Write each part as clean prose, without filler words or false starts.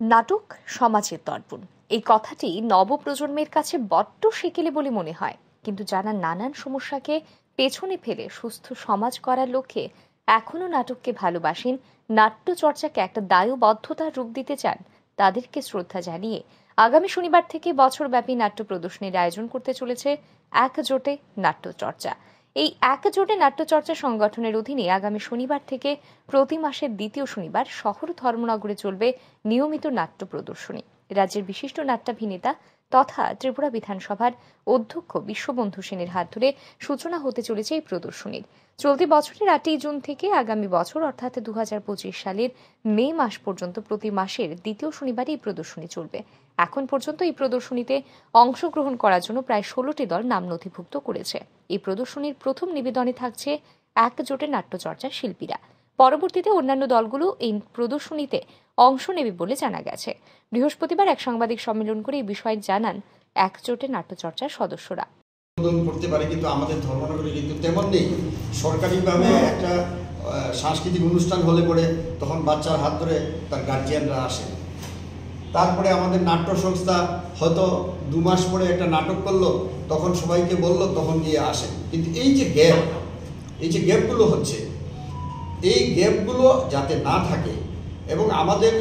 নাটক সমাজের দর্পণ, এই কথাটি নবপ্রজন্মের কাছে বড্ড সেকেলে বলে মনে হয়। কিন্তু যারা নানান সমস্যাকে পেছনে ফেলে সুস্থ সমাজ করার লক্ষ্যে এখনো নাটককে ভালোবাসেন, নাট্যচর্চাকে একটা দায়বদ্ধতার রূপ দিতে চান, তাদেরকে শ্রদ্ধা জানিয়ে আগামী শনিবার থেকে বছরব্যাপী নাট্য প্রদর্শনীর আয়োজন করতে চলেছে একজোটে নাট্যচর্চা। এই একজোটে নাট্যচর্চা সংগঠনের অধীনে আগামী শনিবার থেকে প্রতি মাসের দ্বিতীয় শনিবার শহর ধর্মনগরে চলবে নিয়মিত নাট্য প্রদর্শনী। রাজ্যের বিশিষ্ট নাট্যাভিনেতা তথা ত্রিপুরা বিধানসভার অধ্যক্ষ বিশ্ববন্ধু সেনের হাত ধরে সূচনা হতে চলেছে এই প্রদর্শনীর। চলতি বছরের 8ই জুন থেকে আগামী বছর অর্থাৎ 2025 সালের মে মাস পর্যন্ত প্রতি মাসের দ্বিতীয় শনিবারে এই প্রদর্শনী চলবে। এখন পর্যন্ত এই প্রদর্শনীতে অংশগ্রহণ করার জন্য প্রায় 16টি দল নাম নথিভুক্ত করেছে। এই প্রদর্শনীর প্রথম নিবেদনে থাকছে একজোটে নাট্যচর্চার শিল্পীরা। পরবর্তীতে অন্যান্য দলগুলো এই প্রদর্শনীতে অংশ নেবে বলে জানা গেছে। বৃহস্পতিবার এক সাংবাদিক সম্মেলন করে এই বিষয়ে জানান একজোটে নাট্যচর্চার সদস্যরা। করতে পারে, কিন্তু আমাদের ধর্মনগরে কিন্তু তেমন নেই। সরকারিভাবে একটা সাংস্কৃতিক অনুষ্ঠান হলে পরে তখন বাচ্চার হাত ধরে তার গার্জিয়ানরা আসেন। তারপরে আমাদের নাট্য সংস্থা হয়তো 2 মাস পরে একটা নাটক করলো, তখন সবাইকে বললো, তখন গিয়ে আসেন। কিন্তু এই যে গ্যাপগুলো হচ্ছে, এই গ্যাপগুলো যাতে না থাকে এবং আমাদের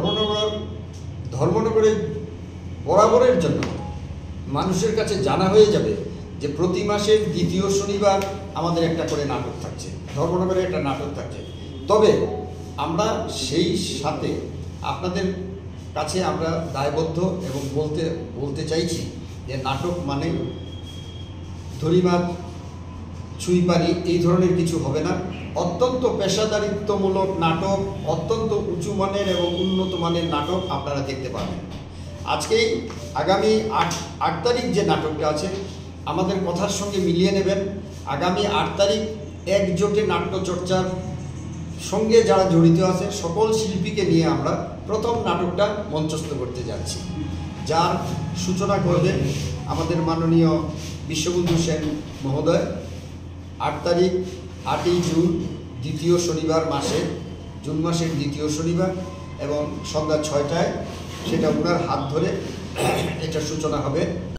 ধর্মনগরে বরাবরের জন্য মানুষের কাছে জানা হয়ে যাবে যে প্রতি মাসের দ্বিতীয় শনিবার আমাদের একটা করে নাটক থাকছে, ধর্মনগরে একটা নাটক থাকছে। তবে আমরা সেই সাথে আপনাদের কাছে আমরা দায়বদ্ধ এবং বলতে চাইছি যে নাটক মানে ধরিমাত ছুঁইপানি এই ধরনের কিছু হবে না। অত্যন্ত পেশাদারিত্বমূলক নাটক, অত্যন্ত উঁচু মানের এবং উন্নত মানের নাটক আপনারা দেখতে পাবেন। আজকেই আগামী 8 তারিখ যে নাটকটা আছে, আমাদের কথার সঙ্গে মিলিয়ে নেবেন। আগামী 8 তারিখ একজোটে নাট্যচর্চার সঙ্গে যারা জড়িত আছে সকল শিল্পীকে নিয়ে আমরা প্রথম নাটকটা মঞ্চস্থ করতে যাচ্ছি, যার সূচনা করবেন আমাদের মাননীয় বিশ্ববন্ধু সেন মহোদয়। 8 তারিখ 8ই জুন দ্বিতীয় শনিবার জুন মাসের দ্বিতীয় শনিবার এবং সন্ধ্যা 6টায় সেটা ওনার হাত ধরে এটা সূচনা হবে।